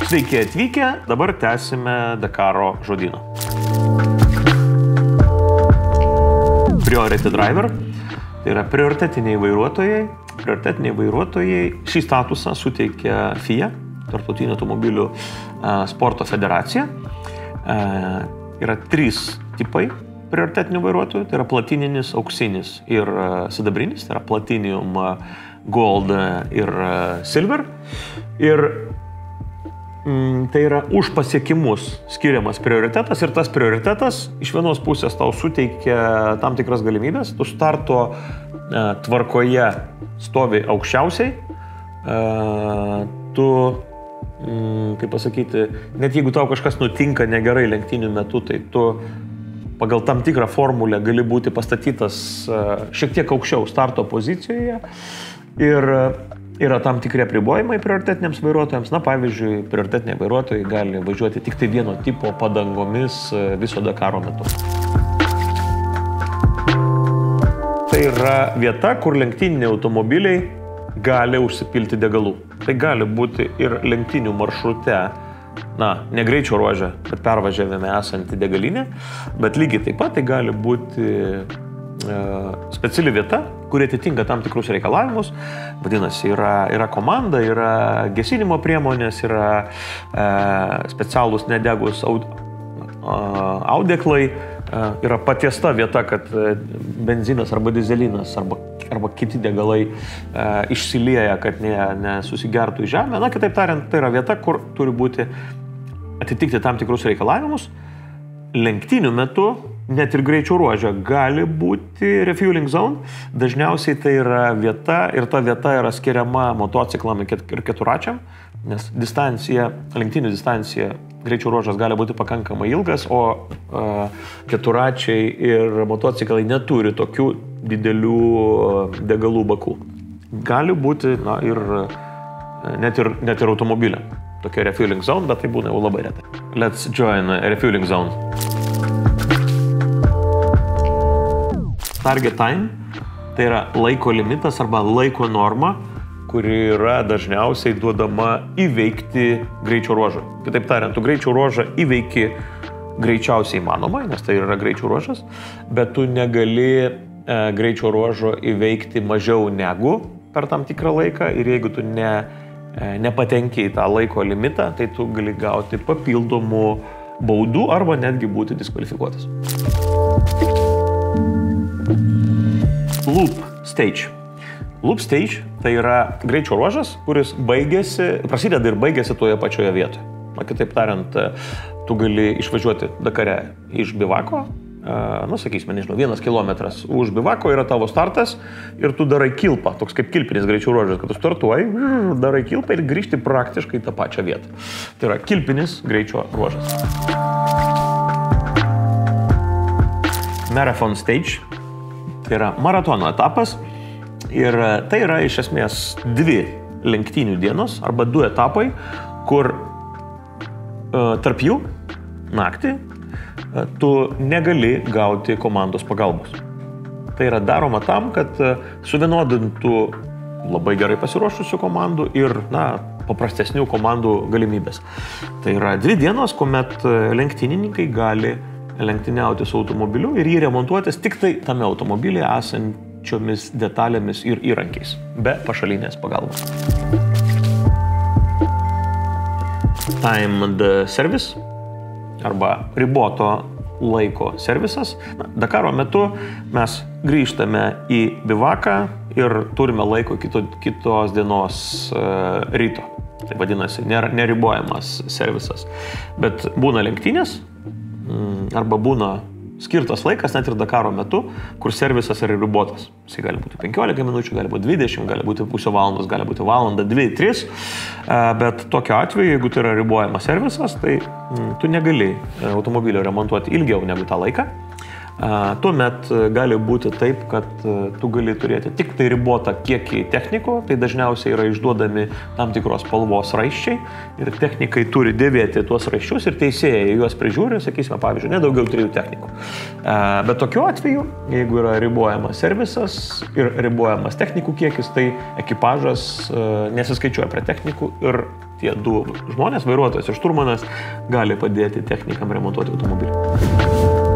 Sveiki atvykę, dabar tęsime Dakaro žodyną. Priority driver, tai yra prioritetiniai vairuotojai. Prioritetiniai vairuotojai šį statusą suteikia FIA, Tarptautinė automobilių sporto federacija. Yra 3 tipai prioritetinių vairuotojų, tai yra platininis, auksinis ir sidabrinis, tai yra platinum, gold ir silver. Ir tai yra už pasiekimus skiriamas prioritetas ir tas prioritetas iš vienos pusės tau suteikia tam tikras galimybės, tu starto tvarkoje stovi aukščiausiai, tu, kaip pasakyti, net jeigu tau kažkas nutinka negerai lenktynių metu, tai tu pagal tam tikrą formulę gali būti pastatytas šiek tiek aukščiau starto pozicijoje ir yra tam tikri apribojimai prioritetiniams vairuotojams. Na, pavyzdžiui, prioritetiniai vairuotojai gali važiuoti tik tai vieno tipo padangomis viso Dakaro metu. Tai yra vieta, kur lenktyniniai automobiliai gali užsipilti degalų. Tai gali būti ir lenktynių maršrute, na, ne greičio ruože, bet pervažiavime esanti degalinė, bet lygiai taip pat tai gali būti speciali vieta, kurie atitinka tam tikrus reikalavimus. Vadinasi, yra komanda, yra gesinimo priemonės, yra specialūs nedegus audeklai, yra patiesta vieta, kad benzinas arba dizelinas arba kiti degalai išsilieja, kad nesusigertų į žemę. Na, kitaip tariant, tai yra vieta, kur turi būti atitikti tam tikrus reikalavimus. Lenktynių metu net ir greičio ruože gali būti refueling zone. Dažniausiai tai yra vieta ir ta vieta yra skiriama motociklam ir keturačiam, nes lenktynių distancija greičio ruožas gali būti pakankamai ilgas, o keturačiai ir motociklai neturi tokių didelių degalų bakų. Gali būti, na, ir net ir automobilė tokia refueling zone, bet tai būna jau labai retai. Let's join refueling zone. Target time tai yra laiko limitas arba laiko norma, kuri yra dažniausiai duodama įveikti greičio ruožą. Kitaip tariant, tu greičio ruožą įveiki greičiausiai įmanomai, nes tai yra greičio ruožas, bet tu negali greičio ruožo įveikti mažiau negu per tam tikrą laiką ir jeigu tu nepatenki į tą laiko limitą, tai tu gali gauti papildomų baudų arba netgi būti diskvalifikuotas. Loop stage. Loop stage tai yra greičio ruožas, kuris prasideda ir baigėsi toje pačioje vietoje. Na, kitaip tariant, tu gali išvažiuoti Dakare iš bivako, sakysime, 1 kilometras už bivako yra tavo startas ir tu darai kilpą, toks kaip kilpinis greičio ruožas, kad tu startuoji, darai kilpą ir grįžti praktiškai tą pačią vietą. Tai yra kilpinis greičio ruožas. Marathon stage. Tai yra maratono etapas ir tai yra iš esmės 2 lenktynių dienos arba 2 etapai, kur tarp jų naktį tu negali gauti komandos pagalbos. Tai yra daroma tam, kad suvienodintų labai gerai pasiruošusių komandų ir, paprastesnių komandų galimybės. Tai yra 2 dienos, kuomet lenktynininkai gali lenktyniauti su automobiliu ir jį remontuotis tik tai tame automobilyje esančiomis detalėmis ir įrankiais, be pašalinės pagalbos. Timed service arba riboto laiko servisas. Dakaro metu mes grįžtame į bivaką ir turime laiko kitos dienos ryto. Tai vadinasi, neribojamas servisas. Bet būna lenktynės, arba būna skirtas laikas net ir Dakaro metu, kur servisas yra ribotas. Jis gali būti 15 minučių, gali būti 20, gali būti pusę valandos, gali būti valanda, 2-3. Bet tokiu atveju, jeigu tai yra ribojamas servisas, tai tu negali automobilio remontuoti ilgiau negu tą laiką. tuomet gali būti taip, kad tu gali turėti tik tai ribotą kiekį technikų, tai dažniausiai yra išduodami tam tikros spalvos raiščiai ir technikai turi dėvėti tuos raiščius ir teisėjai juos prižiūri, sakysime, pavyzdžiui, nedaugiau 3 technikų. Bet tokiu atveju, jeigu yra ribojamas servisas ir ribojamas technikų kiekis, tai ekipažas nesiskaičiuoja prie technikų ir tie 2 žmonės, vairuotojas ir šturmanas, gali padėti technikam remontuoti automobilį.